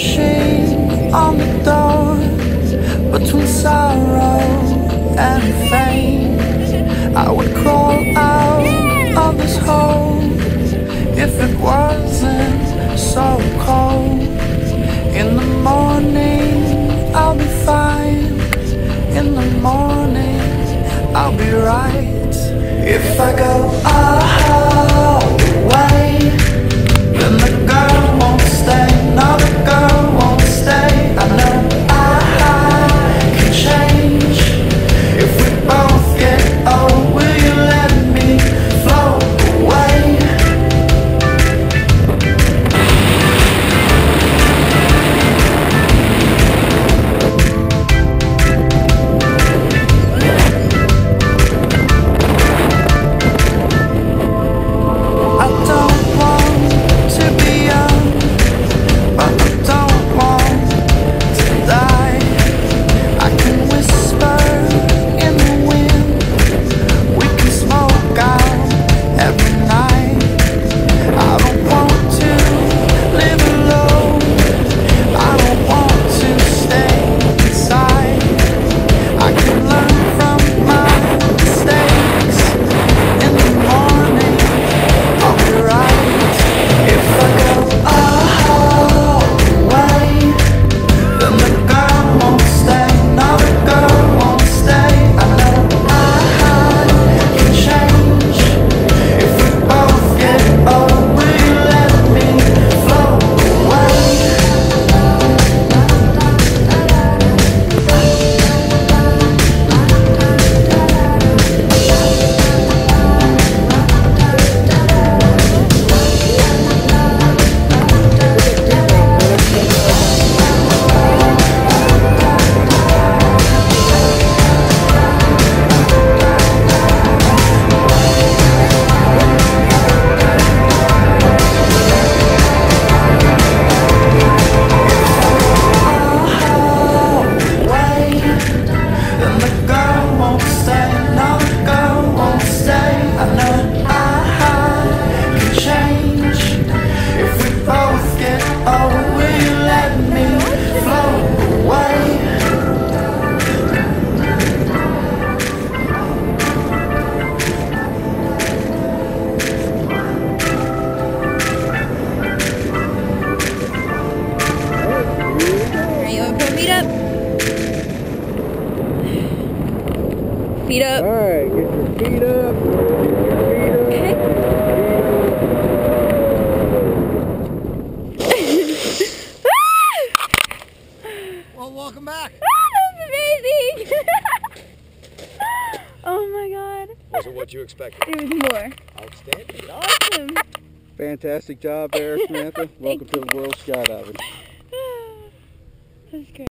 pushing on the door between sorrow and fame. I would crawl out of this hole if it wasn't so cold. In the morning I'll be fine. In the morning I'll be right. If I go all the way, then the girl won't stay. No, the girl won't stay. I know I can change. If we both get old, will you let me float away? I don't want to be young, but I don't want to die. I can whisper in the wind. We can smoke out every night. I don't want to live alone. I don't want to stay inside. I can learn from my mistakes. In the morning I'll be right. If I go all the way, then the girl won't stay. No, the girl won't stay. I know I can change. If we both get old, will you let me float away? Then the girl won't stay. No, the girl won't stay. I know I can change. If we both get old, will you let me float away? Alright, you wanna put feet up? Feet up. Alright, get your feet up. Okay. Well, welcome back. That was amazing! Oh my god. Was it what you expected? It was more. Outstanding. Awesome. Fantastic job there, Samantha. Welcome to the world of skydiving. That's great.